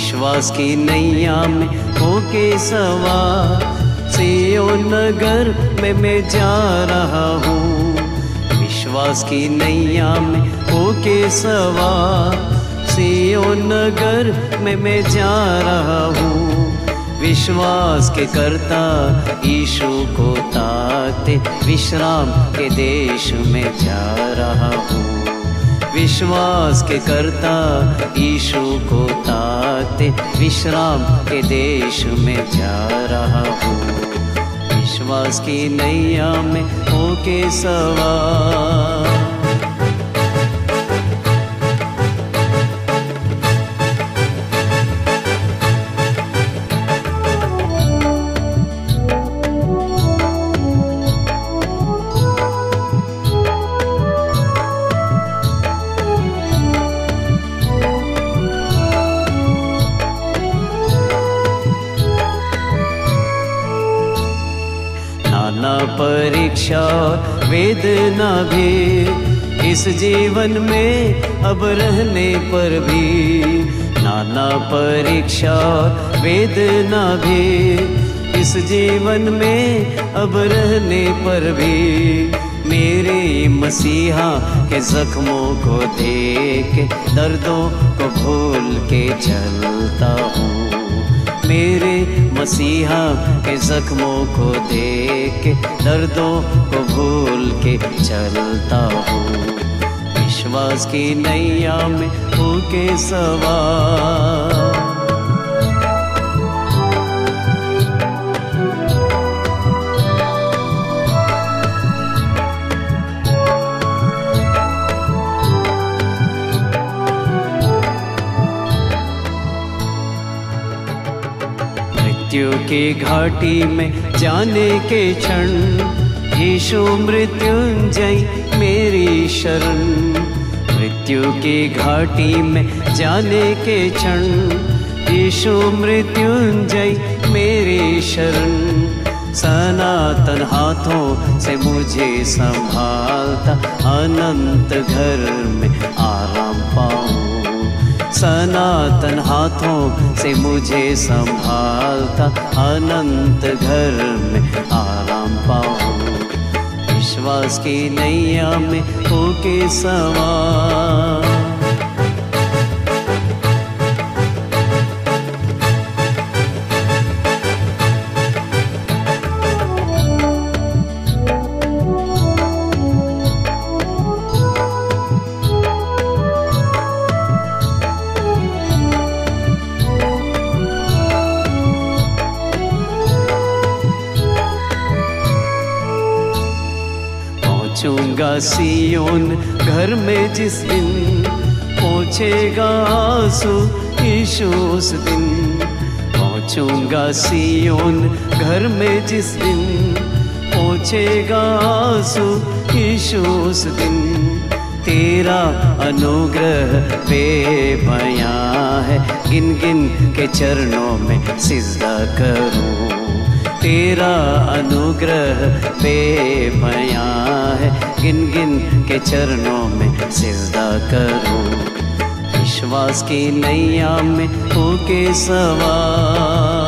विश्वास की नैया में होके सवार, सिय्योन नगर में मैं जा रहा हूँ। विश्वास की नैया में होके सवार, सिय्योन नगर में मैं जा रहा हूँ। विश्वास के कर्ता यीशु को ताकते विश्राम के देश में जा रहा हूँ। विश्वास के कर्ता यीशु को ताकते विश्राम के देश में जा रहा हूँ। विश्वास की नैया में होके सवार, नाना परीक्षा वेदना भी इस जीवन में अब रहने पर भी, नाना परीक्षा वेदना भी इस जीवन में अब रहने पर भी, मेरे मसीहा के जख्मों को देख के दर्दों को भूल के चलता हूँ। मेरे मसीहा के जख्मों को देख के दर्दों को भूल के चलता हूँ। विश्वास की नैया में होके सवार, मृत्यु की घाटी में जाने के क्षण, यीशु मृत्युंजय मेरी शरण। मृत्यु की घाटी में जाने के क्षण, यीशु मृत्युंजय मेरी शरण। सनातन हाथों से मुझे संभालता, अनंत घर में आराम पाऊं। सनातन हाथों से मुझे संभालता, अनंत घर में आराम पाऊं। विश्वास की नैया में होके सवार, पहुँचूंगा सिय्योन घर में जिस दिन, पहुँचेगा आंसू यीशु उस दिन। पहुँचूंगा सिय्योन घर में जिस दिन, पहुँचेगा आंसू यीशु उस दिन। तेरा अनुग्रह बेबयां है, गिन गिन के चरणों में सिजदा करूं। तेरा अनुग्रह बेबयां है, गिन गिन के चरणों में सिजदा करूं। विश्वास की नैया में होके सवार,